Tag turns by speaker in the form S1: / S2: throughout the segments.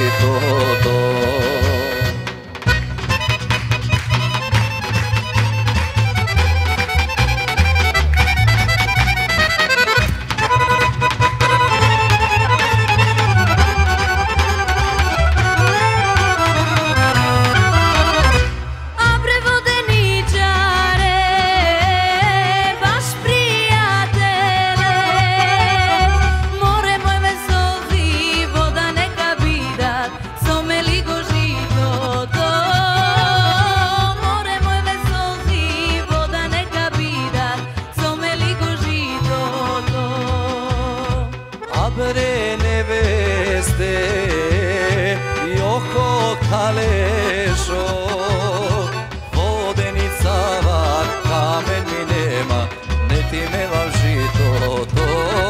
S1: žito to.
S2: Bre neveste i oko kalešo, vodenicava kamen mi nema, ne ti melam žito to.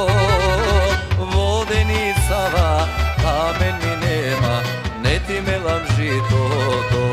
S2: Vodenicava kamen mi nema, ne ti melam žito to.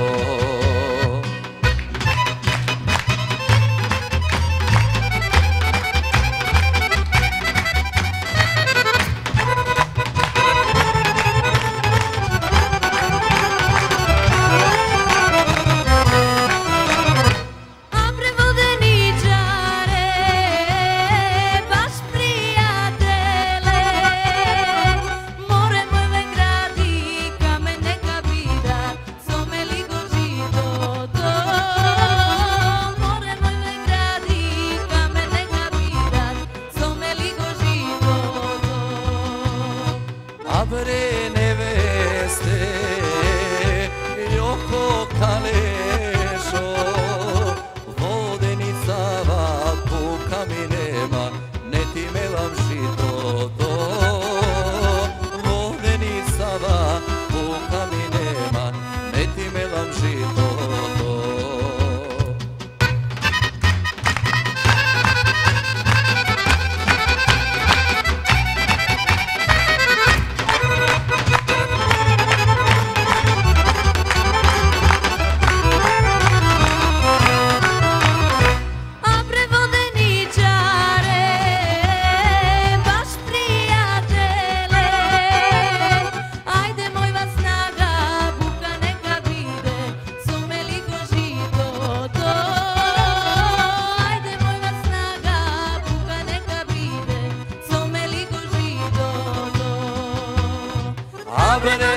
S2: Bre neveste i oko kalešo, vodenicava puka mi nema, ne ti melam žito to. Vodenicava puka mi nema, ne ti melam žito to. Bre